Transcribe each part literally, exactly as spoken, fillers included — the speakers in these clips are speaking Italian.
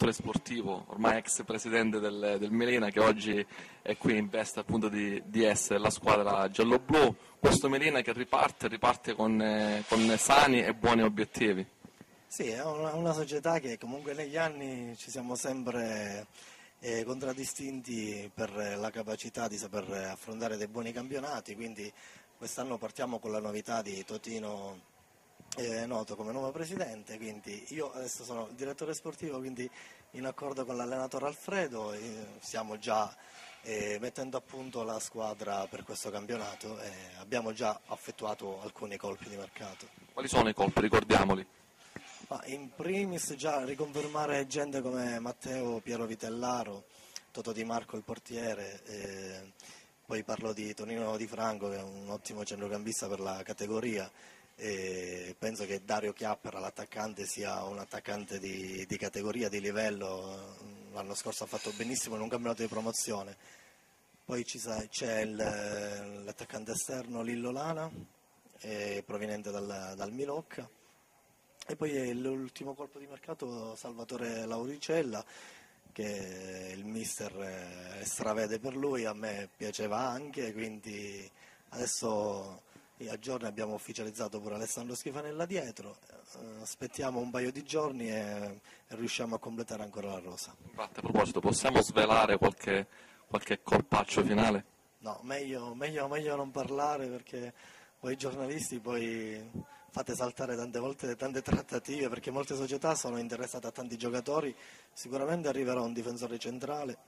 direttore sportivo, ormai ex presidente del, del Melina, che oggi è qui in veste appunto di, di essere la squadra giallo-blu. Questo Melina che riparte, riparte con, eh, con sani e buoni obiettivi. Sì, è una, una società che comunque negli anni ci siamo sempre eh, contraddistinti per la capacità di saper affrontare dei buoni campionati, quindi quest'anno partiamo con la novità di Totino eh, Noto come nuovo presidente, quindi io adesso sono il direttore sportivo, quindi in accordo con l'allenatore Alfredo eh, stiamo già eh, mettendo a punto la squadra per questo campionato e abbiamo già effettuato alcuni colpi di mercato. Quali sono i colpi? Ricordiamoli. Ma in primis già riconfermare gente come Matteo Piero Vitellaro, Toto Di Marco il portiere, eh, poi parlo di Tonino Di Franco che è un ottimo centrocampista per la categoria, e penso che Dario Chiappera l'attaccante sia un attaccante di, di categoria, di livello, l'anno scorso ha fatto benissimo in un campionato di promozione. Poi ci sa, c'è il, l'attaccante esterno Lillo Lana, eh, proveniente dal, dal Milocca. E poi l'ultimo colpo di mercato Salvatore Lauricella, che il mister stravede per lui, a me piaceva anche, quindi adesso a giorni abbiamo ufficializzato pure Alessandro Schifanella dietro, aspettiamo un paio di giorni e, e riusciamo a completare ancora la rosa. Infatti, a proposito, possiamo svelare qualche, qualche colpaccio finale? No, meglio, meglio, meglio non parlare perché voi giornalisti poi fate saltare tante volte tante trattative perché molte società sono interessate a tanti giocatori, sicuramente arriverà un difensore centrale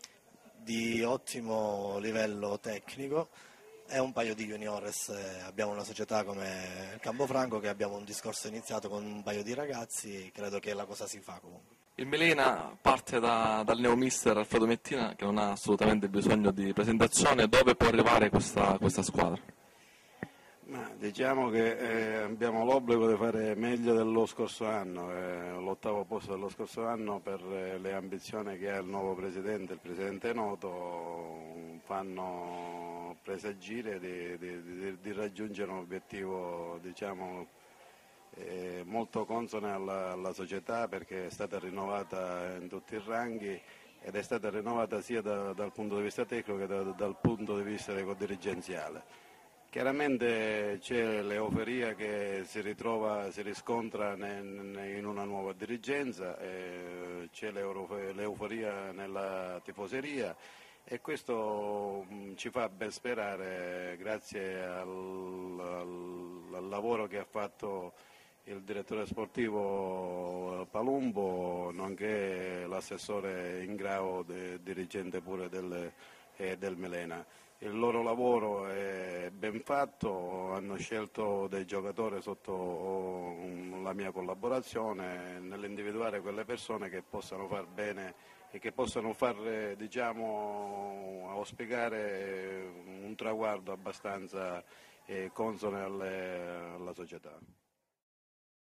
di ottimo livello tecnico e un paio di juniores, abbiamo una società come il Campofranco che abbiamo un discorso iniziato con un paio di ragazzi, credo che la cosa si fa comunque. Il Melina parte da, dal neomister Alfredo Mettina, che non ha assolutamente bisogno di presentazione. Dove può arrivare questa, questa squadra? Ma diciamo che eh, abbiamo l'obbligo di fare meglio dello scorso anno, eh, l'ottavo posto dello scorso anno per eh, le ambizioni che ha il nuovo presidente, il presidente Noto, fanno presagire di, di, di, di raggiungere un obiettivo diciamo, eh, molto consone alla, alla società perché è stata rinnovata in tutti i ranghi ed è stata rinnovata sia da, dal punto di vista tecnico che da, dal punto di vista dirigenziale. Chiaramente c'è l'euforia che si ritrova, si riscontra in una nuova dirigenza, eh, c'è l'euforia nella tifoseria e questo ci fa ben sperare, grazie al, al, al lavoro che ha fatto il direttore sportivo Palumbo, nonché l'assessore Ingrao, dirigente pure del, eh, del Melena. Il loro lavoro è ben fatto, hanno scelto dei giocatori sotto la mia collaborazione nell'individuare quelle persone che possano far bene e che possano far diciamo, auspicare un traguardo abbastanza consone alle, alla società.